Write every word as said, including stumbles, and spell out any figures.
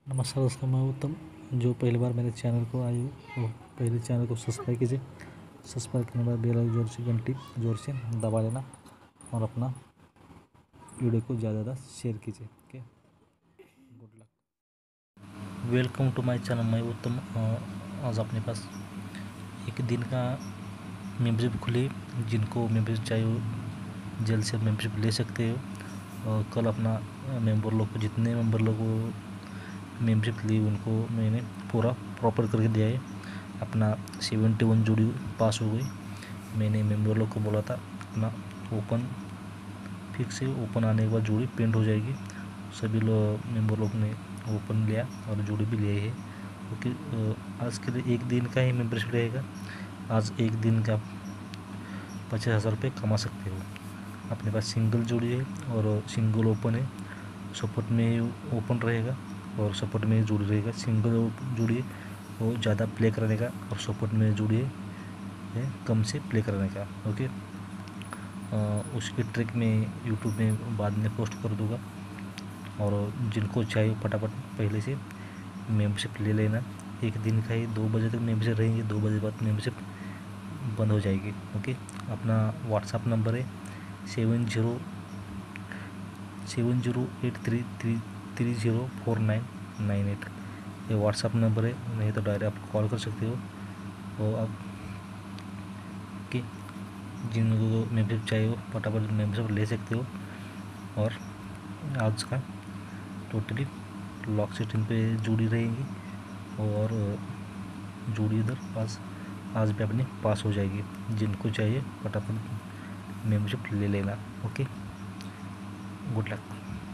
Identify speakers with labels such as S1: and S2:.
S1: नमस्कार दोस्तों, मैं उत्तम। जो पहली बार मेरे चैनल को आए हो वो पहले चैनल को सब्सक्राइब कीजिए। सब्सक्राइब करने के बाद बेल आइकन जोर से घंटी जोर से दबा लेना और अपना वीडियो को ज़्यादा ज़्यादा शेयर कीजिए। Okay, good luck. Welcome to my channel, मैं उत्तम। आज अपने पास एक दिन का मेम्बरशिप खुली। जिनको मेम्बरशिप चाहिए हो जल्द से मेम्बरशिप ले सकते हो। और कल अपना मेंबर लोग को जितने मेंबर लोग को मेम्बरशिप ली उनको मैंने पूरा प्रॉपर करके दिया है। अपना सेवेंटी वन जोड़ी पास हो गई। मैंने मेंबर लोग को बोला था अपना ओपन फिक्स है, ओपन आने के बाद जोड़ी पेंट हो जाएगी। सभी लोग मेंबर लोग ने ओपन लिया और जोड़ी भी लिए है। क्योंकि आज के लिए एक दिन का ही मेम्बरशिप रहेगा। आज एक दिन का पचास हज़ार रुपये कमा सकते हो। अपने पास सिंगल जोड़ी है और सिंगल ओपन है। सपोर्ट में ओपन रहेगा और सपोर्ट में जोड़ी रहेगा। सिंगल जोड़ी वो ज़्यादा प्ले करने का और सपोर्ट में जोड़ी है कम से प्ले करने का। ओके, आ, उसकी ट्रिक में यूट्यूब में बाद में पोस्ट कर दूंगा। और जिनको चाहिए फटाफट पहले से मेम्बरशिप ले लेना। एक दिन का ही दो बजे तक मेम्बरशिप रहेंगे, दो बजे बाद मेम्बरशिप बंद हो जाएगी। ओके, अपना व्हाट्सअप नंबर है seven zero seven zero eight three three three zero four nine nine eight ये व्हाट्सअप नंबर है। नहीं तो डायरेक्ट आप कॉल कर सकते हो। और आप कि जिनको मेम्बरशिप चाहिए हो फटाफट मेम्बरशिप ले सकते हो। और आज का टोटली लॉक सिस्टम पे जुड़ी रहेंगी और जुड़ी इधर पास आज भी अपनी पास हो जाएगी। जिनको चाहिए फटाफट मेम्बरशिप ले लेना। Okay, good luck.